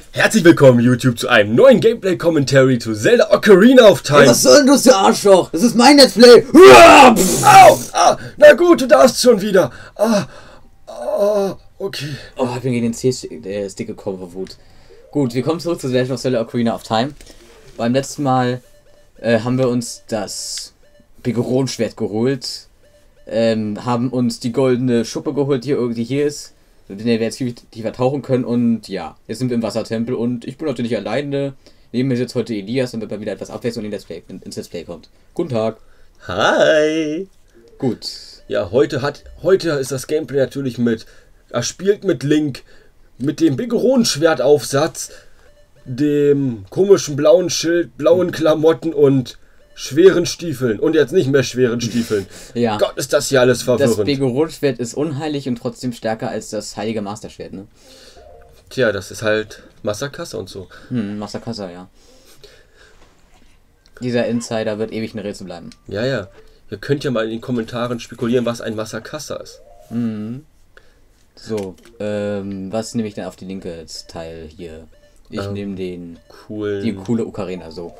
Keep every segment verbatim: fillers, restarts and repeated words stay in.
Herzlich willkommen, YouTube, zu einem neuen Gameplay-Commentary zu Zelda Ocarina of Time. Ja, was soll denn das, du Arschloch? Das ist mein Let's Play. Au! Ah, na gut, du darfst schon wieder. Ah, ah, okay. Oh, ich bin gegen den C-Stick gekommen vor Wut. Gut, wir kommen zurück zu Legend of Zelda Ocarina of Time. Beim letzten Mal äh, haben wir uns das Begoron-Schwert geholt. Ähm, haben uns die goldene Schuppe geholt, die irgendwie hier ist. Mit der wir jetzt tiefer tauchen können. Und ja, jetzt sind wir im Wassertempel. Und ich bin natürlich alleine. Neben mir sitzt heute Elias, damit mal wieder etwas Abwechslung in Let's Play, ins Let's Play kommt. Guten Tag. Hi. Gut. Ja, heute hat heute ist das Gameplay natürlich mit. Er spielt mit Link, mit dem Begoron-Schwertaufsatz, dem komischen blauen Schild, blauen Klamotten und schweren Stiefeln. Und jetzt nicht mehr schweren Stiefeln. Ja. Gott, ist das hier alles verwirrend. Das Begoron-Schwert ist unheilig und trotzdem stärker als das heilige Master-Schwert, ne? Tja, das ist halt Masakassa und so. Hm, Masakassa, ja. Dieser Insider wird ewig ein Rätsel bleiben. Ja, ja. Ihr könnt ja mal in den Kommentaren spekulieren, was ein Masakassa ist. Mhm. So, ähm, was nehme ich denn auf die linke Teil hier? Ich ähm, nehme den cool. Die coole Ocarina, so.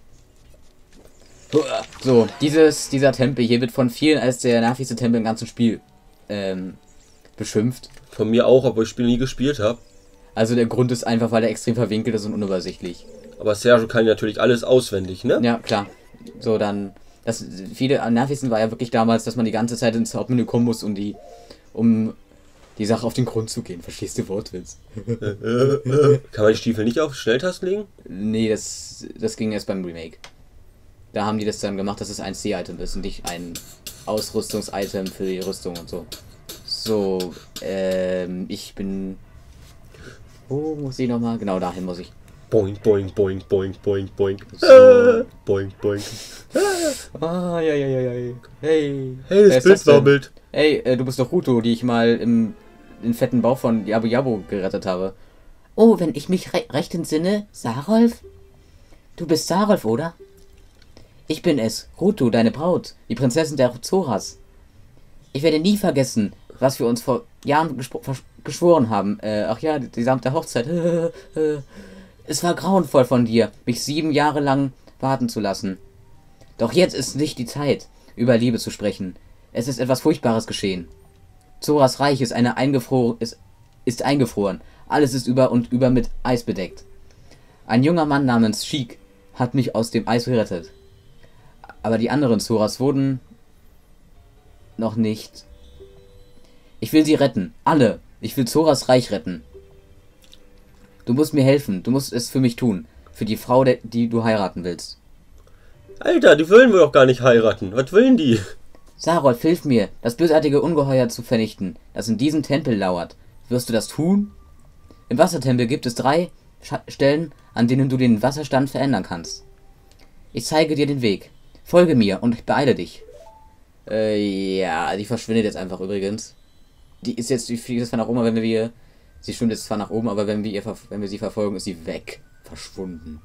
So, dieses, dieser Tempel hier wird von vielen als der nervigste Tempel im ganzen Spiel ähm, beschimpft. Von mir auch, obwohl ich das Spiel nie gespielt habe. Also der Grund ist einfach, weil er extrem verwinkelt ist und unübersichtlich. Aber Sergio kann natürlich alles auswendig, ne? Ja, klar. So, dann, das viele am nervigsten war ja wirklich damals, dass man die ganze Zeit ins Hauptmenü kommen muss, um die, um die Sache auf den Grund zu gehen. Verstehst du Wortwitz? Kann man die Stiefel nicht auf Schnelltasten legen? Nee, das, das ging erst beim Remake. Da haben die das dann gemacht, dass es ein C-Item ist und nicht ein Ausrüstungs-Item für die Rüstung und so. So, ähm, ich bin... Wo muss ich nochmal? Genau, dahin muss ich. Boing, boing, boing, boing, boing, boing. So. Boing, boing. Ah, ja, ja, ja, ja. Hey. Hey, das Bild wabbelt. Hey, äh, du bist doch Ruto, die ich mal im, im fetten Bauch von Yabu Yabu gerettet habe. Oh, wenn ich mich re recht entsinne, Sarolf? Du bist Sarolf, oder? Ich bin es, Ruto, deine Braut, die Prinzessin der Zoras. Ich werde nie vergessen, was wir uns vor Jahren geschworen haben. Äh, ach ja, die gesamte Hochzeit. Es war grauenvoll von dir, mich sieben Jahre lang warten zu lassen. Doch jetzt ist nicht die Zeit, über Liebe zu sprechen. Es ist etwas Furchtbares geschehen. Zoras Reich ist, eine eingefro ist, ist eingefroren. Alles ist über und über mit Eis bedeckt. Ein junger Mann namens Sheik hat mich aus dem Eis gerettet. Aber die anderen Zoras wurden noch nicht. Ich will sie retten. Alle. Ich will Zoras Reich retten. Du musst mir helfen. Du musst es für mich tun. Für die Frau, die du heiraten willst. Alter, die wollen wir doch gar nicht heiraten. Was wollen die? Sarolf, hilf mir, das bösartige Ungeheuer zu vernichten, das in diesem Tempel lauert. Wirst du das tun? Im Wassertempel gibt es drei Sch- Stellen, an denen du den Wasserstand verändern kannst. Ich zeige dir den Weg. Folge mir und beeile dich. Äh, ja, die verschwindet jetzt einfach übrigens. Die ist jetzt, die fliegt jetzt zwar nach oben, aber wenn wir, sie schwimmt jetzt zwar nach oben, aber wenn wir, ihr, wenn wir sie verfolgen, ist sie weg. Verschwunden.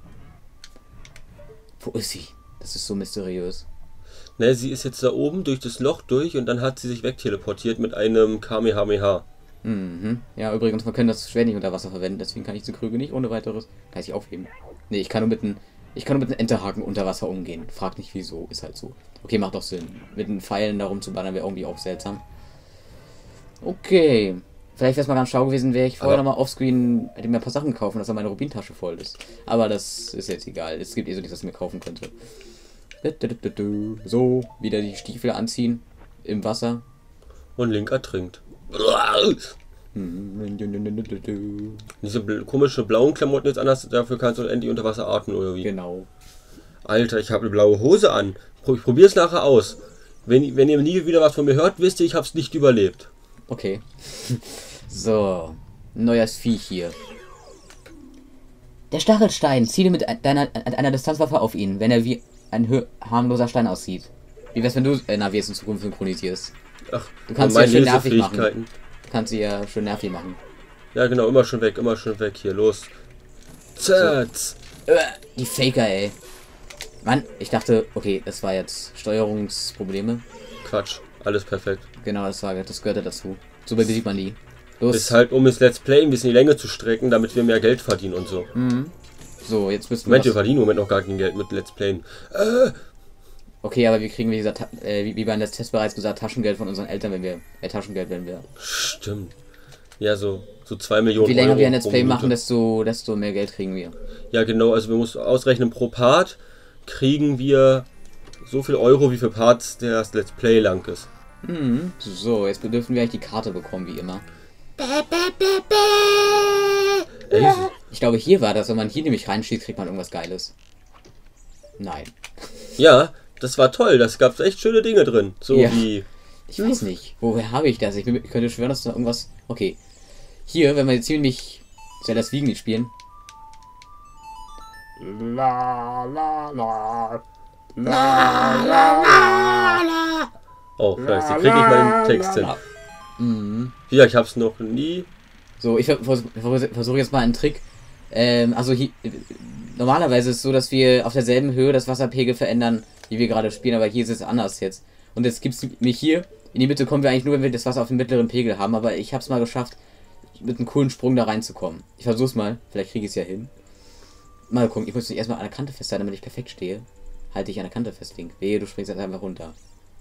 Wo ist sie? Das ist so mysteriös. Ne, sie ist jetzt da oben durch das Loch durch und dann hat sie sich wegteleportiert mit einem Kamehameha. Mhm. Ja, übrigens, man kann das Schwert nicht unter Wasser verwenden, deswegen kann ich diese Krüge nicht ohne weiteres. Kann ich sie aufheben? Ne, ich kann nur mit einem, ich kann nur mit einem Enterhaken unter Wasser umgehen. Frag nicht wieso, ist halt so. Okay, macht doch Sinn. Mit den Pfeilen darum zu ballern wäre irgendwie auch seltsam. Okay. Vielleicht wäre es mal ganz schlau gewesen, wäre ich vorher nochmal offscreen, hätte mir ein paar Sachen kaufen, dass dann meine Rubintasche voll ist. Aber das ist jetzt egal. Es gibt eh so nichts, was ich mir kaufen könnte. So, wieder die Stiefel anziehen. Im Wasser. Und Link ertrinkt. Diese bl- komische blauen Klamotten jetzt anders, dafür kannst du endlich unter Wasser atmen, oder wie? Genau. Alter, ich habe eine blaue Hose an. Ich probiere es nachher aus. Wenn, wenn ihr nie wieder was von mir hört, wisst ihr, ich habe es nicht überlebt. Okay. So. Neues Viech hier. Der Stachelstein. Ziele mit deiner, einer Distanzwaffe auf ihn, wenn er wie ein harmloser Stein aussieht. Wie wär's, wenn du äh, Navi jetzt in Zukunft synchronisierst? Ach, du kannst sie ja schön nervig machen. Du kannst sie ja schön nervig machen. Ja genau, immer schon weg, immer schon weg. Hier, los. Zerz. So. Die Faker, ey. Mann, ich dachte, okay, das war jetzt Steuerungsprobleme. Quatsch, alles perfekt. Genau, das war, das gehörte dazu. So besiegt man die. Los. Ist halt, um das Let's Play ein bisschen die Länge zu strecken, damit wir mehr Geld verdienen und so. Mhm. So, jetzt müssen wir... Moment, wir verdienen im Moment noch gar kein Geld mit Let's Playen. Äh, Okay, aber wir kriegen, wie gesagt, äh, wie, wie beim Test bereits gesagt, Taschengeld von unseren Eltern, wenn wir... Äh, Taschengeld, wenn wir... Stimmt. Ja, so, so zwei Millionen Je länger Euro wir ein Let's pro Play Minute. machen, desto, desto mehr Geld kriegen wir. Ja, genau, also wir müssen ausrechnen, pro Part kriegen wir so viel Euro, wie für Parts das Let's Play lang ist. Mhm. So, jetzt dürfen wir eigentlich die Karte bekommen, wie immer. Ey, Ich glaube, hier war das, wenn man hier nämlich reinschießt, kriegt man irgendwas Geiles. Nein. ja, das war toll, das gab echt schöne Dinge drin. So Ja. wie... Ich weiß nicht. Woher habe ich das? Ich, bin, ich könnte schwören, dass da irgendwas... Okay. Hier, wenn wir jetzt ziemlich... Soll das Wiegen nicht spielen? La, la, la. La, la, la. Oh, vielleicht kriege ich mal den Text hin. Mhm. Ja, ich hab's noch nie... So, ich vers vers versuche jetzt mal einen Trick. Ähm, also hier... Normalerweise ist es so, dass wir auf derselben Höhe das Wasserpegel verändern, wie wir gerade spielen, aber hier ist es anders jetzt. Und jetzt gibt es mich hier, in die Mitte kommen wir eigentlich nur, wenn wir das Wasser auf dem mittleren Pegel haben, aber ich habe es mal geschafft, mit einem coolen Sprung da reinzukommen. Ich versuch's mal, vielleicht kriege ich es ja hin. Mal gucken, ich muss mich erstmal an der Kante festhalten, damit ich perfekt stehe. Halte ich an der Kante fest, Link. Wehe, du springst jetzt einfach runter.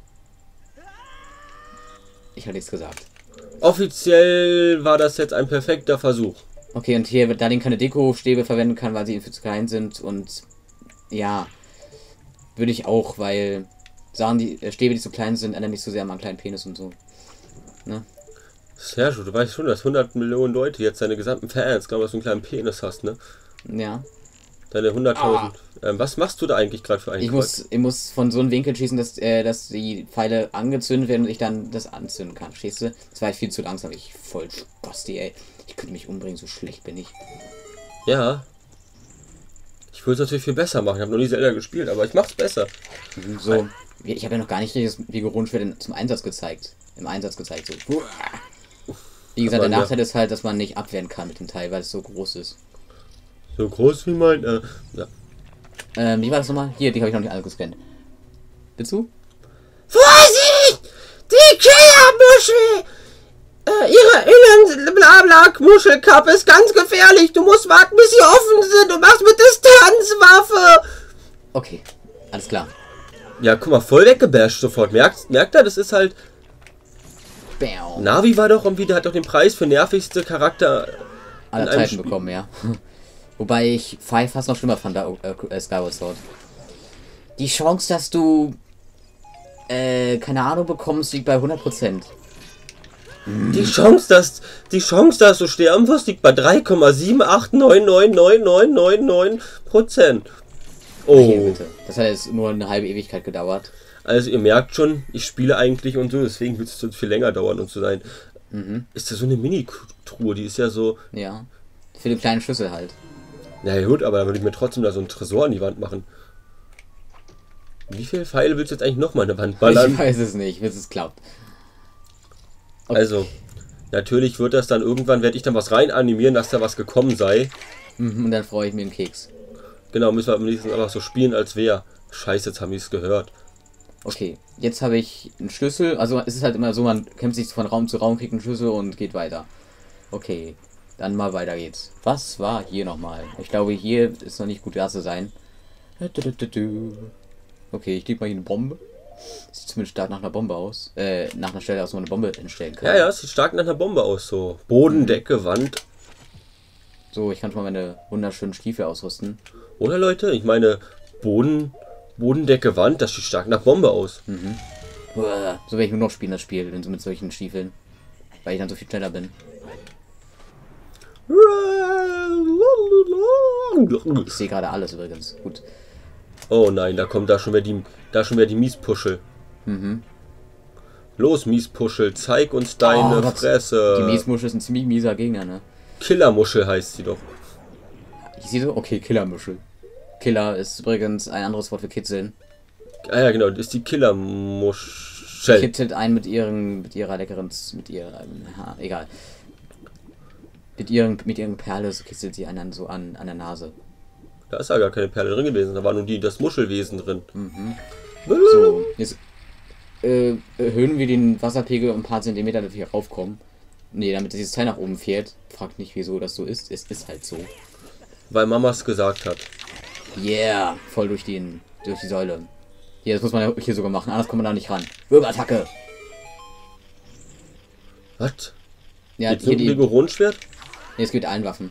Ich hatte nichts gesagt. Offiziell war das jetzt ein perfekter Versuch. Okay, und hier, da Link keine Deko-Stäbe verwenden kann, weil sie viel zu klein sind und ja, würde ich auch, weil Sachen, die äh, Stäbe, die zu klein sind, ändern nicht so sehr an meinen kleinen Penis und so. Ne? Sergio, du weißt schon, dass hundert Millionen Leute jetzt deine gesamten Fans glauben, dass du einen kleinen Penis hast, ne? Ja. Deine hunderttausend. Ähm, was machst du da eigentlich gerade für einen Ich muss, ich muss von so einem Winkel schießen, dass, äh, dass die Pfeile angezündet werden und ich dann das anzünden kann. Verstehst du? Das war viel zu langsam. Ich voll Spasti, ey. Ich könnte mich umbringen, so schlecht bin ich. Ja. Ich würde es natürlich viel besser machen. Ich habe noch nie Zelda gespielt, aber ich mach's besser. So, ich habe ja noch gar nicht das Vigorunschwert zum Einsatz gezeigt. Im Einsatz gezeigt. So. Wie gesagt, Aber der ja. Nachteil ist halt, dass man nicht abwehren kann mit dem Teil, weil es so groß ist. So groß wie mein... Äh, ja. Ähm, wie war das nochmal? Hier, die habe ich noch nicht alle gescannt. Willst du? Vorsicht! Die Killermuschel! Äh, ihre Innenblabla-Muschelkappe ist ganz gefährlich. Du musst warten, bis sie offen sind und machst mit Distanzwaffe. Okay, alles klar. Ja, guck mal, voll weggebasht sofort. Merkt, merkt er, das ist halt... Bam. Navi war doch irgendwie, der hat doch den Preis für nervigste Charakter Aller in einem Zeiten Spiel. bekommen, ja. Wobei ich Five fast noch schlimmer fand, da, äh, Skyward Sword. Die Chance, dass du, äh, keine Ahnung bekommst, liegt bei hundert Prozent. Die Chance, dass die Chance, dass du sterben wirst, liegt bei drei Komma sieben acht neun neun neun neun neun neun Prozent. Okay, Oh, bitte. Das hat jetzt nur eine halbe Ewigkeit gedauert. also ihr merkt schon, ich spiele eigentlich und so, deswegen wird es so viel länger dauern, um zu sein. Mhm. Ist das so eine Mini-Truhe, die ist ja so... Ja. Für die kleinen Schlüssel halt. Na ja, gut, aber da würde ich mir trotzdem da so einen Tresor an die Wand machen. Wie viele Pfeile willst du jetzt eigentlich noch mal an der Wand Ich ballern? weiß es nicht, bis es klappt. Okay. Also, natürlich wird das dann irgendwann, werde ich dann was rein animieren, dass da was gekommen sei. Mhm, und dann freue ich mir einen Keks. Genau, müssen wir am nächsten einfach so spielen, als wäre. Scheiße, jetzt haben die es gehört. Okay, jetzt habe ich einen Schlüssel. Also es ist halt immer so, man kämpft sich von Raum zu Raum, kriegt einen Schlüssel und geht weiter. Okay, dann mal weiter geht's. Was war hier nochmal? Ich glaube, hier ist noch nicht gut da zu sein. Okay, ich leg mal hier eine Bombe. Sieht zumindest stark nach einer Bombe aus. Äh, nach einer Stelle, aus wo man eine Bombe hinstellen kann. Ja, ja, es sieht stark nach einer Bombe aus, so. Boden, Decke, Wand. So, ich kann schon mal meine wunderschönen Stiefel ausrüsten. Oder Leute, ich meine, Boden, Bodendecke, Wand, das sieht stark nach Bombe aus. Mhm. Uah, so werde ich nur noch spielen, das Spiel, wenn so mit solchen Stiefeln. Weil ich dann so viel schneller bin. Ich sehe gerade alles übrigens. Gut. Oh nein, da kommt da schon wieder die, da schon wieder die Miespuschel. Mhm. Los, Miespuschel, zeig uns deine Oh Gott, Fresse. Die Miesmuschel ist ein ziemlich mieser Gegner, ne? Killermuschel heißt sie doch. Ich sehe so, okay, Killermuschel. Killer ist übrigens ein anderes Wort für kitzeln. Ah ja, genau, das ist die Killermuschel. Kitzelt einen mit ihren, mit ihrer leckeren, mit ihrer, ha, egal. Mit ihren, mit ihren Perle so kitzelt sie einen dann so an, an der Nase. Da ist ja gar keine Perle drin gewesen, da war nur die, das Muschelwesen drin. Mhm. So, jetzt äh, erhöhen wir den Wasserpegel um ein paar Zentimeter, dass wir hier raufkommen. Nee, damit dieses Teil nach oben fährt. Fragt nicht, wieso das so ist. Es ist halt so. Weil Mamas gesagt hat. Yeah, voll durch den, durch die Säule. Hier, das muss man ja hier sogar machen, anders kommt man da nicht ran. Würgeattacke. Was? Ja, Geht's hier nur um die. Begoronenschwert? Nee, es geht allen Waffen.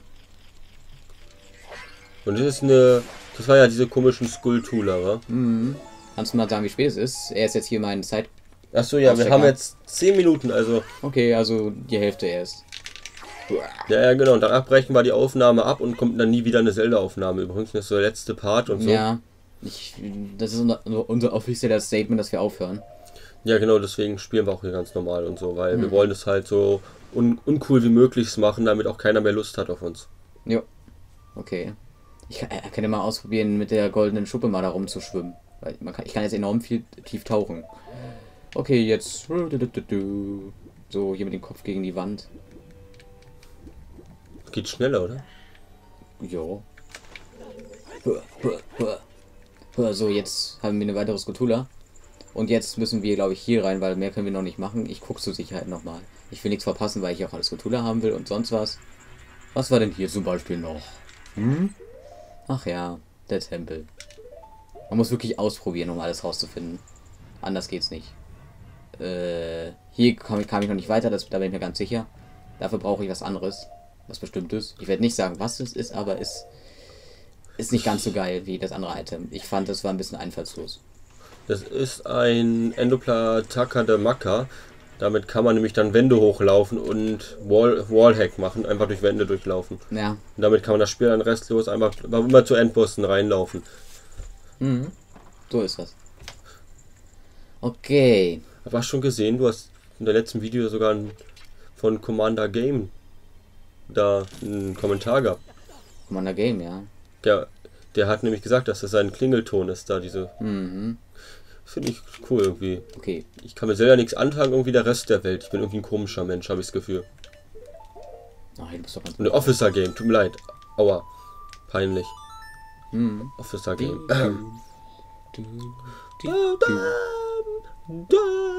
Und das ist eine. Das war ja diese komischen Skulltooler, wa? Mhm. Kannst du mal sagen, wie spät es ist? Er ist jetzt hier mein Zeit. Achso, ja, wir Aufstecker. haben jetzt zehn Minuten, also. Okay, also die Hälfte erst. Ja, ja, genau. Und danach brechen wir die Aufnahme ab und kommt dann nie wieder eine Zelda-Aufnahme. Übrigens, das ist so der letzte Part und so. Ja, ich, das ist unser, unser offizielles Statement, dass wir aufhören. Ja, genau, deswegen spielen wir auch hier ganz normal und so, weil Mhm. wir wollen es halt so un uncool wie möglich machen, damit auch keiner mehr Lust hat auf uns. Jo. Okay. Ich kann, ich kann ja mal ausprobieren, mit der goldenen Schuppe mal da rumzuschwimmen. Weil man kann, ich kann jetzt enorm viel tief tauchen. Okay, jetzt. So, hier mit dem Kopf gegen die Wand. Geht schneller, oder? Jo. So, jetzt haben wir eine weitere Skutula. Und jetzt müssen wir, glaube ich, hier rein, weil mehr können wir noch nicht machen. Ich gucke zur Sicherheit nochmal. Ich will nichts verpassen, weil ich auch alles Skutula haben will und sonst was. Was war denn hier zum Beispiel noch? Hm? Ach ja, der Tempel. Man muss wirklich ausprobieren, um alles rauszufinden. Anders geht's nicht. Äh, hier kam, kam ich noch nicht weiter, das, da bin ich mir ganz sicher. Dafür brauche ich was anderes. Was Bestimmtes. Ich werde nicht sagen, was es ist, aber es ist nicht ganz so geil wie das andere Item. Ich fand, das war ein bisschen einfallslos. Das ist ein Endoplataka de Maka. Damit kann man nämlich dann Wände hochlaufen und Wall Wallhack machen, einfach durch Wände durchlaufen. Ja. Und damit kann man das Spiel dann restlos einfach immer zu Endbossen reinlaufen. Mhm. So ist das. Okay. Aber hast schon gesehen, du hast in der letzten Video sogar ein, von Commander Game da einen Kommentar gehabt. Commander Game, ja. Der, der hat nämlich gesagt, dass das sein Klingelton ist, da diese. Mhm. Finde ich cool irgendwie. Okay. Ich kann mir selber nichts antragen, irgendwie der Rest der Welt. Ich bin irgendwie ein komischer Mensch, habe ich das Gefühl. Ach, du bist doch ganz Und ein Officer Game, tut mir leid. Aua. Peinlich. Mhm. Officer Game. Du, du, du.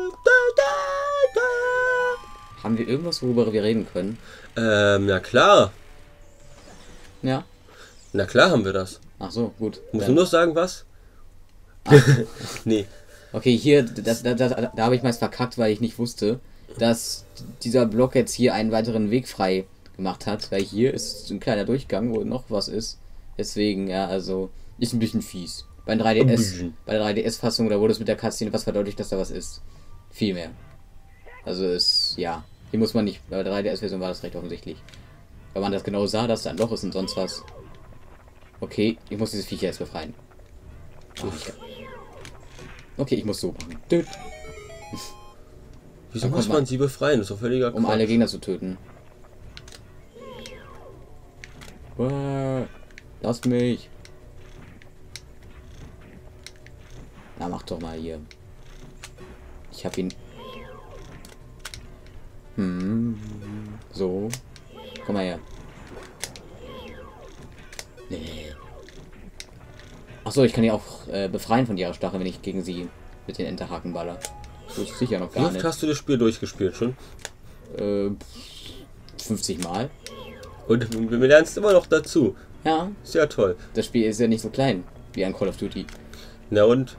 Haben wir irgendwas, worüber wir reden können? Ähm, na klar. Ja. Na klar haben wir das. Ach so, gut. Musst Dann- du noch sagen, was? Nee. Okay, hier, das, das, das, da habe ich meist verkackt, weil ich nicht wusste, dass dieser Block jetzt hier einen weiteren Weg frei gemacht hat, weil hier ist ein kleiner Durchgang, wo noch was ist. Deswegen, ja, also, ist ein bisschen fies. Bei drei D S, Ein bisschen. bei der drei D S-Fassung, da wurde es mit der Cutscene was verdeutlicht, dass da was ist. Viel mehr. Also ist, ja, hier muss man nicht, bei der drei D S-Version war das recht offensichtlich. Weil man das genau sah, dass da ein Loch ist und sonst was. Okay, ich muss diese Viecher jetzt befreien. Oh, ich kann... Okay, ich muss so machen. Düt. Wieso Da muss kommt man man- sie befreien? Das ist doch völliger Um Quatsch. alle Gegner zu töten. Uah, lass mich. Na, mach doch mal hier. Ich hab ihn. Hm. So. Komm mal her. Nee. Achso, ich kann die auch äh, befreien von ihrer Stachel, wenn ich gegen sie mit den Enterhaken baller. Das ist sicher noch Wie gar oft nicht. hast du das Spiel durchgespielt schon? Äh, fünfzig Mal. Und wir lernst immer noch dazu. Ja, Sehr toll. das Spiel ist ja nicht so klein wie ein Call of Duty. Na und?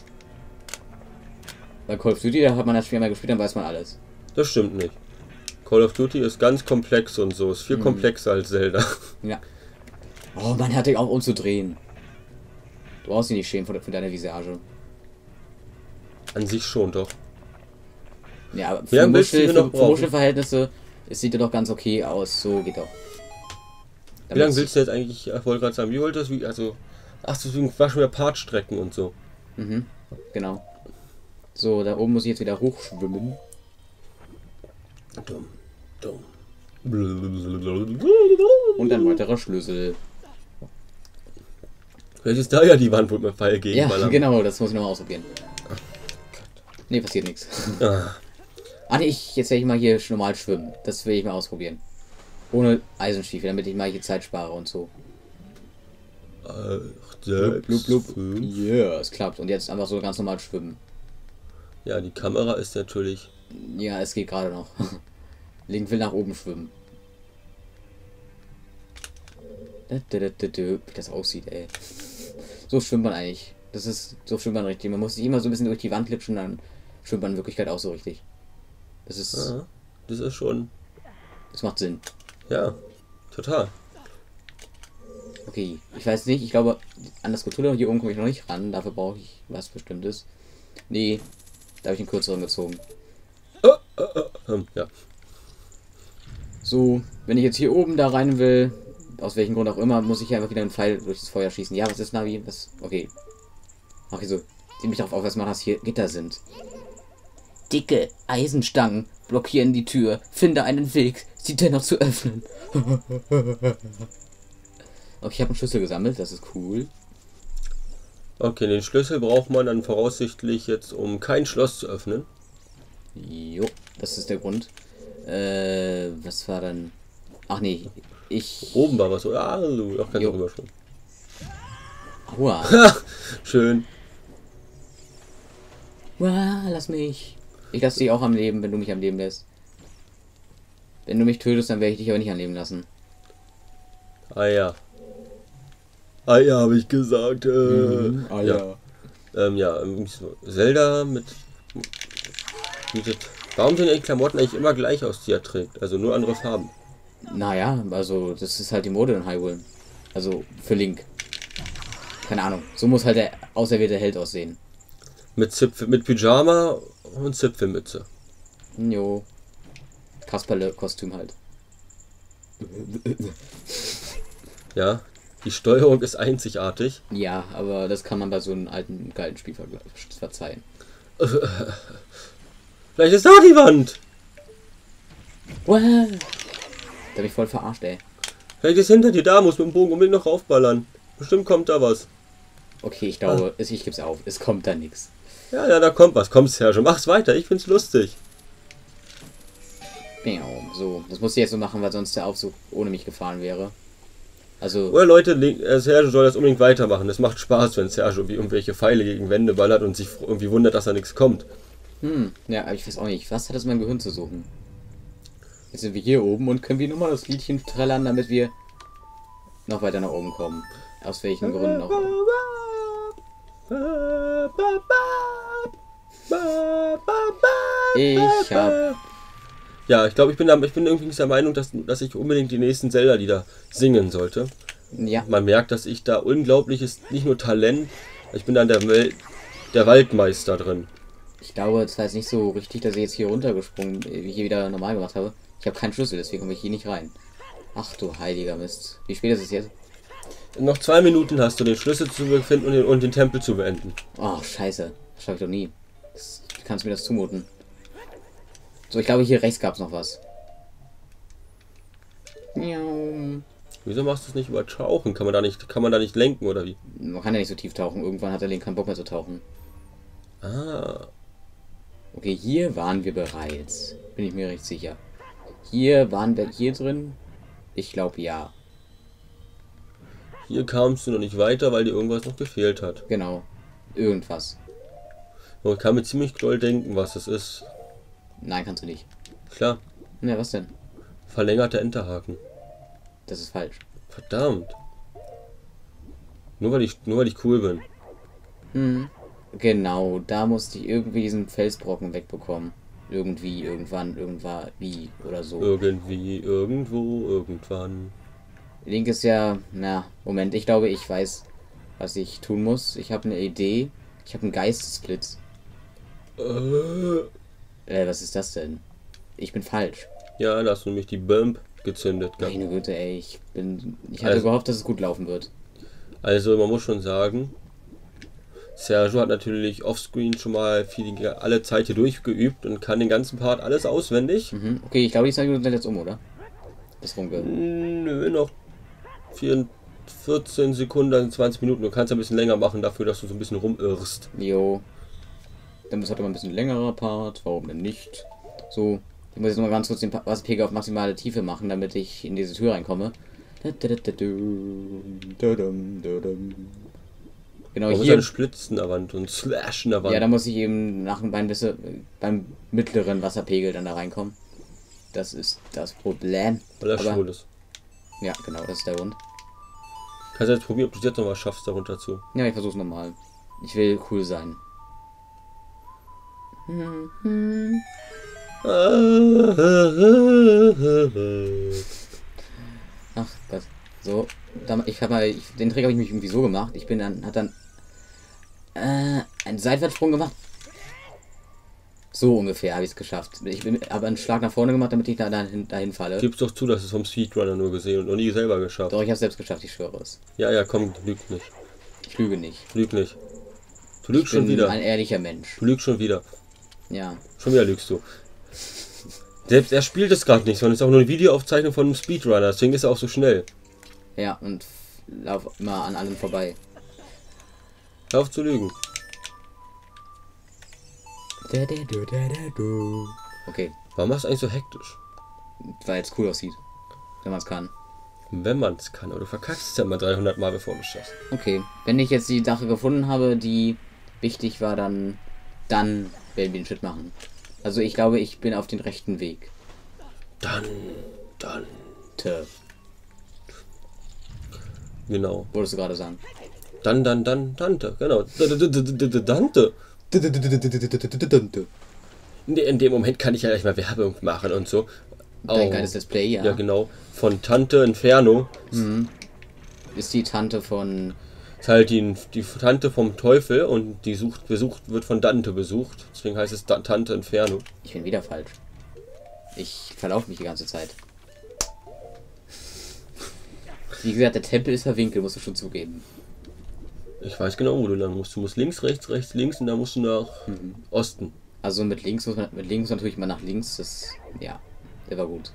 Bei Call of Duty, da hat man das Spiel mal gespielt, dann weiß man alles. Das stimmt nicht. Call of Duty ist ganz komplex und so. Ist viel Mhm. komplexer als Zelda. Ja. Oh, man hat dich auch umzudrehen. Du brauchst dich nicht schämen für, für deine Visage. An sich schon doch. Ja, aber Wie für, lange willst du Muschel, hier für, noch für brauchen? Muschelverhältnisse, es sieht ja doch ganz okay aus. So geht doch. Wie lange willst du jetzt eigentlich, ich wollte gerade sagen, wie wollt das, wie, also, ach, deswegen war schon wieder Partstrecken und so. Mhm, genau. So, da oben muss ich jetzt wieder hochschwimmen. Dumm, dumm. Und ein weiterer Schlüssel. Vielleicht ist da ja die Wand, wo mir Pfeil gegen Ja, ballern. genau, das muss ich nochmal ausprobieren. Nee, passiert nichts. Ah, Ah, nee, ich, jetzt werde ich mal hier normal schwimmen. Das will ich mal ausprobieren. Ohne Eisenstiefel, damit ich mal hier Zeit spare und so. acht, Blub, blub, sechs, blub. fünf. Ja, es klappt. Und jetzt einfach so ganz normal schwimmen. Ja, die Kamera ist natürlich. Ja, es geht gerade noch. Link will nach oben schwimmen. Wie das aussieht, ey. So schwimmt man eigentlich. Das ist, so schwimmt man richtig. Man muss sich immer so ein bisschen durch die Wand klipschen, dann schwimmt man in Wirklichkeit auch so richtig. Das ist... Ja, das ist schon... Das macht Sinn. Ja, total. Okay, ich weiß nicht, ich glaube, an das Cthulhu hier oben komme ich noch nicht ran. Dafür brauche ich was Bestimmtes. Nee, da habe ich einen kürzeren gezogen. Oh, oh, oh, ähm, ja. So, wenn ich jetzt hier oben da rein will, aus welchem Grund auch immer, muss ich einfach wieder einen Pfeil durch das Feuer schießen. Ja, was ist Navi? Was? Okay. Ach, so. Sieh mich darauf aufmerksam, dass hier Gitter sind. Dicke Eisenstangen blockieren die Tür. Finde einen Weg, sie dennoch zu öffnen. Okay, ich habe einen Schlüssel gesammelt, das ist cool. Okay, den Schlüssel braucht man dann voraussichtlich jetzt, um kein Schloss zu öffnen. Jo, das ist der Grund. Äh, was war dann? Ach nee, ich... Oben war was, oder? Ah, du auch kannst du rüber schon. Aua. Schön. Uah, lass mich. Ich lasse dich auch am Leben, wenn du mich am Leben lässt. Wenn du mich tötest, dann werde ich dich aber nicht am Leben lassen. Ah ja. Ah ja, habe ich gesagt. Äh, Mhm, ah ja. ja. Ähm, ja, irgendwie so. Zelda mit... bietet... Warum sehen die Klamotten eigentlich immer gleich aus, die er trägt? Also nur andere Farben. Naja, also das ist halt die Mode in Hyrule. Also für Link. Keine Ahnung. So muss halt der auserwählte Held aussehen. Mit Zipfel, mit Pyjama und Zipfelmütze. Jo. Kasperle-Kostüm halt. Ja, die Steuerung ist einzigartig. Ja, aber das kann man bei so einem alten, geilen Spiel ver verzeihen. Vielleicht ist da die Wand. Wow. Da bin ich voll verarscht, ey. Vielleicht ist hinter dir da, muss mit dem Bogen unbedingt noch raufballern. Bestimmt kommt da was. Okay, ich glaube, ah. ich geb's auf. Es kommt da nichts. Ja, ja, da kommt was. Komm's, Sergio. Mach's weiter. Ich find's lustig. So, das muss ich jetzt so machen, weil sonst der Aufzug ohne mich gefahren wäre. Also... Oder Leute, Sergio soll das unbedingt weitermachen. Es macht Spaß, wenn Sergio wie irgendwelche Pfeile gegen Wände ballert und sich irgendwie wundert, dass da nichts kommt. Hm, ja, aber ich weiß auch nicht. Was hat das in meinem Gehirn zu suchen? Jetzt sind wir hier oben und können wir nur mal das Liedchen trällern, damit wir noch weiter nach oben kommen. Aus welchen Gründen auch immer. Ich hab... Ja, ich glaube, ich bin, da, ich bin irgendwie der Meinung, dass, dass ich unbedingt die nächsten Zelda-Lieder singen sollte. Ja. Man merkt, dass ich da unglaubliches, nicht nur Talent, ich bin dann der, Wel der Waldmeister drin. Ich glaube, es war jetzt nicht so richtig, dass ich jetzt hier runtergesprungen, wie ich hier wieder normal gemacht habe. Ich habe keinen Schlüssel, deswegen komme ich hier nicht rein. Ach du heiliger Mist. Wie spät ist es jetzt? Noch zwei Minuten hast du, den Schlüssel zu finden und den, und den Tempel zu beenden. Oh, scheiße. Das schaffe ich doch nie. Das, wie kannst du mir das zumuten? So, ich glaube, hier rechts gab es noch was. Wieso machst du es nicht über Tauchen? Kann man da nicht, kann man da nicht lenken, oder wie? Man kann ja nicht so tief tauchen. Irgendwann hat der Link keinen Bock mehr zu tauchen. Ah. Okay, hier waren wir bereits. Bin ich mir recht sicher. Hier waren wir hier drin? Ich glaube, ja. Hier kamst du noch nicht weiter, weil dir irgendwas noch gefehlt hat. Genau. Irgendwas. Man kann mir ziemlich doll denken, was das ist. Nein, kannst du nicht. Klar. Na, was denn? Verlängerter Enterhaken. Das ist falsch. Verdammt. Nur weil ich, nur weil ich cool bin. Hm. Genau, da musste ich irgendwie diesen Felsbrocken wegbekommen. Irgendwie, irgendwann, irgendwann, wie oder so. Irgendwie, irgendwo, irgendwann. Link ist ja, na, Moment, ich glaube, ich weiß, was ich tun muss. Ich habe eine Idee. Ich habe einen Geistesblitz. Äh. Äh, was ist das denn? Ich bin falsch. Ja, da hast du nämlich die Bomb gezündet. Meine Güte, ey, ich bin, ich hatte also, gehofft, dass es gut laufen wird. Also, man muss schon sagen, Sergio hat natürlich offscreen schon mal viel, alle Zeit hier durchgeübt und kann den ganzen Part alles auswendig. Mhm. Okay, ich glaube, die zwei Minuten sind jetzt um, oder? Das Runkel. Nö, noch vierzehn Sekunden, zwanzig Minuten. Du kannst ein bisschen länger machen dafür, dass du so ein bisschen rumirrst. Jo. Dann ist heute mal ein bisschen längerer Part. Warum denn nicht? So, ich muss jetzt noch mal ganz kurz den Wasserpegel auf maximale Tiefe machen, damit ich in diese Tür reinkomme. Genau, hier ein Splitzen in der Wand und Slash in der Wand. Ja, da muss ich eben nach beim, beim mittleren Wasserpegel dann da reinkommen. Das ist das Problem. Weil er Aber- schwul ist. Ja, genau, das ist der Grund. Kannst du jetzt probieren, ob du es jetzt noch mal schaffst, darunter zu. Ja, ich versuch's nochmal. Ich will cool sein. Ach Gott. So, da- ich habe mal, ich, den Trick habe ich mich irgendwie so gemacht. Ich bin dann, hat dann äh, einen Seitwärtssprung gemacht. So ungefähr habe ich es geschafft. Ich bin aber einen Schlag nach vorne gemacht, damit ich da dahin, dahin falle. Gib's doch zu, dass es vom Speedrunner nur gesehen und noch nie selber geschafft. Doch, ich habe es selbst geschafft, ich schwöre es. Ja, ja, komm, lüg nicht. Ich lüge nicht. Lüg nicht. Du lügst Ich schon bin wieder. ein ehrlicher Mensch. Du lügst schon wieder. Ja. Schon wieder lügst du. Selbst er spielt es gerade nicht, sondern es ist auch nur eine Videoaufzeichnung von einem Speedrunner, deswegen ist er auch so schnell. Ja, und lauf immer an allen vorbei. Hör auf zu lügen. Okay, Warum machst du eigentlich so hektisch? weil es cool aussieht. Wenn man es kann. Wenn man es kann, aber du verkackst es ja immer dreihundert Mal, bevor du es schaffst. Okay, wenn ich jetzt die Sache gefunden habe, die wichtig war, dann, dann werden wir den Schritt machen. Also ich glaube, ich bin auf den rechten Weg. Dann, dann. Te, Genau. wolltest du gerade sagen. Dann, dann, dann, Tante. Genau. Dante. In dem Moment kann ich ja gleich mal Werbung machen und so. Dein Oh. geiles Display, ja. Ja, genau. Von Tante Inferno. Ist die Tante von... Ist halt die, die Tante vom Teufel und die sucht, besucht, wird von Dante besucht. Deswegen heißt es Da- Tante Inferno. Ich bin wieder falsch. Ich verlaufe mich die ganze Zeit. Wie gesagt, der Tempel ist verwinkelt, musst du schon zugeben. Ich weiß genau, wo du lang musst. Du musst links, rechts, rechts, links und dann musst du nach Osten. Also mit links muss man, mit links natürlich mal nach links, das, ja, der war gut.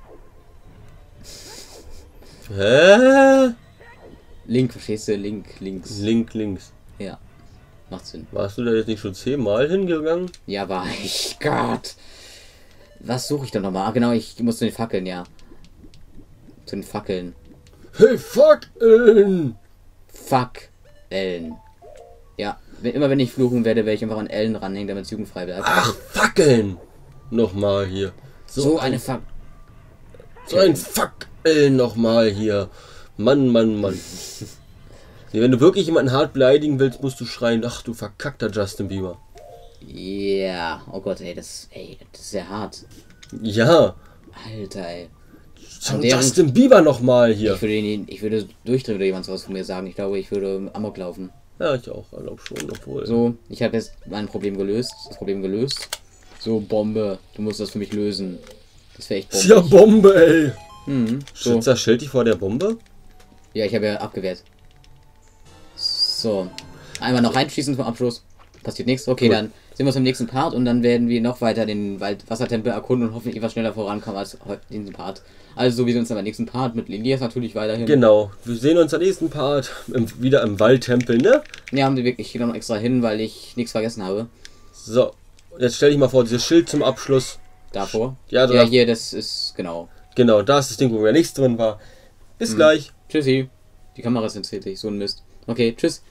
Hä? Link, verstehst du? Link, links. Link, links. Ja, macht Sinn. Warst du da jetzt nicht schon zehnmal hingegangen? Ja, war ich, Gott. Was suche ich da nochmal? Ah, genau, ich muss zu den Fackeln, ja. Zu den Fackeln. Hey, fuck! In. Fuck. Ellen. Ja, wenn, immer wenn ich fluchen werde, werde ich einfach an Ellen ranhängen, damit es jugendfrei bleibt. Ach, Fackeln! Nochmal hier. so eine Fuck. So ein Fackeln nochmal hier. Mann, Mann, Mann. Nee, wenn du wirklich jemanden hart beleidigen willst, musst du schreien, ach du verkackter Justin Bieber. Ja, oh Gott, ey, das, ey, das ist sehr hart. Ja, Alter, ey. schon deren- Justin Bieber nochmal hier. Ich würde, ihn, ich würde durchdrehen, würde jemand sowas von mir sagen. Ich glaube, ich würde Amok laufen. Ja, ich auch, glaub schon, obwohl. So, ich habe jetzt mein Problem gelöst. Das Problem gelöst. So, Bombe. Du musst das für mich lösen. Das wäre echt Ist Bombe. ja Bombe, ey. Mhm, so. Schützt das Schild dich vor der Bombe? Ja, ich habe ja abgewehrt. So. Einmal noch reinschießen zum Abschluss. Passiert nichts. Okay, Gut. dann sehen wir uns im nächsten Part und dann werden wir noch weiter den Waldwassertempel erkunden und hoffentlich etwas schneller vorankommen als heute in diesem Part. Also, wir sehen uns dann beim nächsten Part mit Elias natürlich weiterhin. Genau. Wir sehen uns am nächsten Part im, wieder im Waldtempel, ne? Ja, haben wir wirklich. Ich gehe noch extra hin, weil ich nichts vergessen habe. So. Jetzt stell dich mal vor, dieses Schild zum Abschluss. Davor. Ja, Ja, da- hier, das ist genau. Genau, da ist das Ding, wo ja nichts drin war. Bis gleich. Tschüssi. Die Kamera ist entzählt, so ein Mist. Okay, tschüss.